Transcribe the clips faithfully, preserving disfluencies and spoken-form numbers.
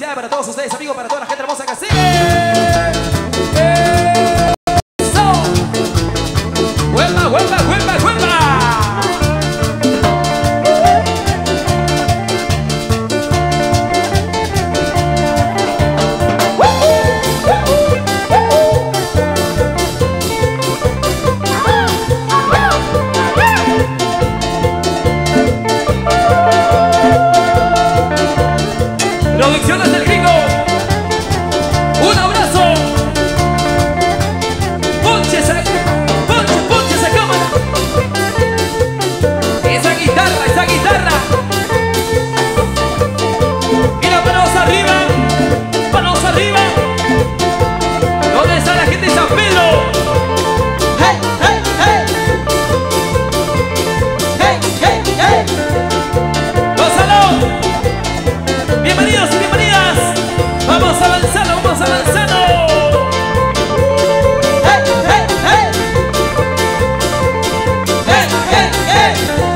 especial para todos ustedes, amigos, para toda la gente hermosa que sigue. ¡Eso! ¡Huelva, huelva, huelva, huelva! Producciones del Gringo, un abrazo. Ponche esa, ponche, ponche esa cámara. Esa guitarra, esa guitarra. Mira, manos arriba, manos arriba. ¿Dónde está la gente de San Pedro? Hey, hey, hey. Hey, hey, hey. ¡Gózalo! Bienvenidos y bienvenidas. Vamos avanzando, vamos avanzando. ¡Hey, hey, hey! ¡Hey, hey, hey!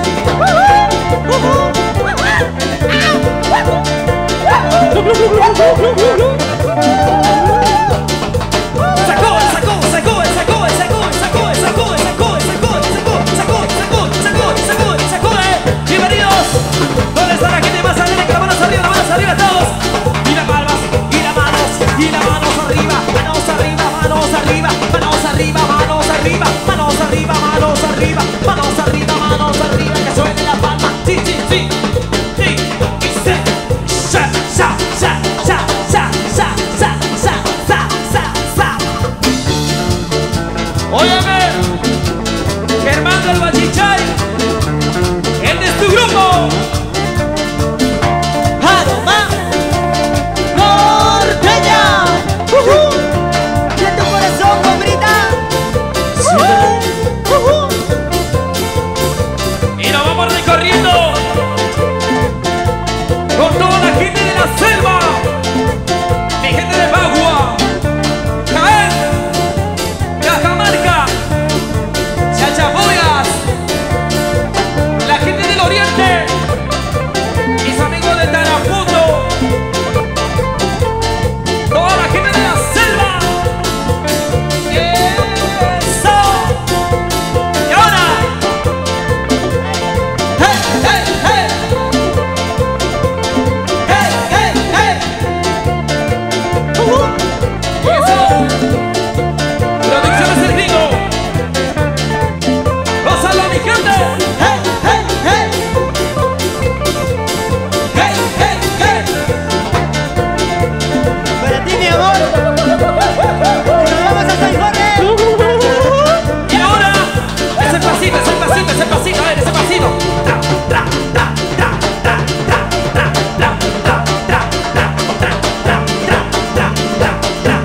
¡Sacó, sacó, sacó, sacó, sacó, sacó, sacó, sacó, sacó, sacó, sacó, sacó, sacó, sacó, eh! ¡Bienvenidos! ¿Dónde está la gente más alegre? Que las manos arriba, las manos arriba todos. Y las palmas, y las manos, y las manos arriba, manos arriba, manos arriba, manos arriba, manos arriba, manos arriba, manos arriba, manos arriba, manos arriba, que suene la palma. Sí, sí, sí, sí, y se, sa, sa, sa, sa, sa, sa, sa, sa, sa, sa, sa. Óyeme, Germán del Bachichay, este es tu grupo. Recorriendo con toda la gente de la selva, mi gente de Bagua, Jaén, Cajamarca, Chachapoyas, la gente del oriente, mis amigos de Tarapoto, toda la gente de la selva. ¡Eso! Y ahora Producciones del Gringo. ¡Gózalo, mi gente! ¡Hey, hey, hey! ¡Hey, hey, hey! Para ti, mi amor. ¡Nos vamos a San Jorge! Y ahora, ese pasito, ese pasito, ese pasito, a ver, ese pasito. Tra, tra, tra, tra, tra, tra, tra, tra, tra, tra, tra, tra, tra, tra, tra,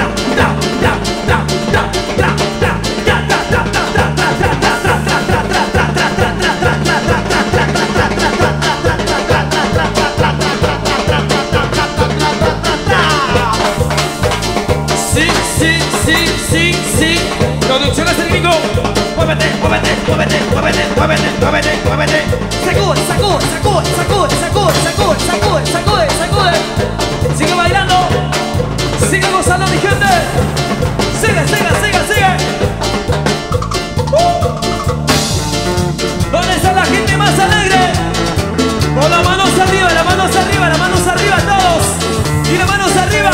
sí, sí, sí, sí, sí. Producciones del Gringo. Muévete, muévete, muévete, muévete, muévete, muévete, muévete. Sacude, sacude, sacude, sacude, sacude, sacude, sacude, sacude, sacude. Sigue bailando. Sigue gozando, mi gente. Sigue, sigue, sigue, sigue. Uh. ¿Dónde está la gente más alegre? Con las manos arriba, las manos arriba, las manos arriba todos. Y las manos arriba.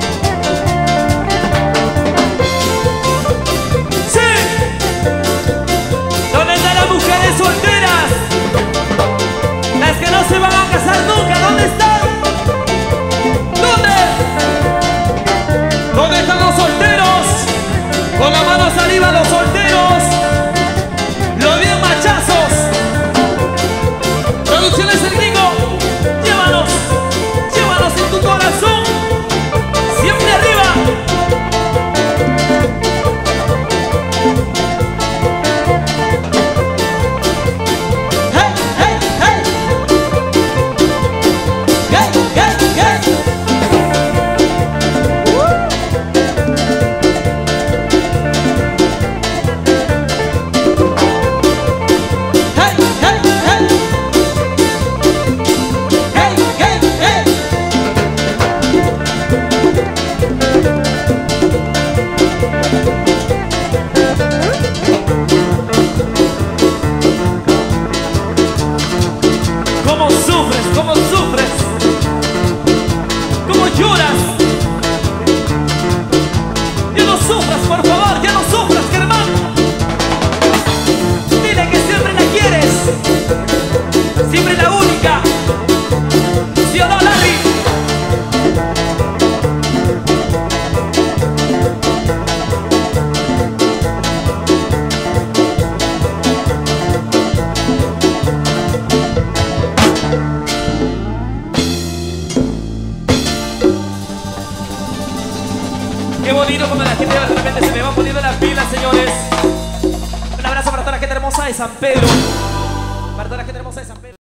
Sí. San Pedro. Para toda la gente hermosa de San Pedro.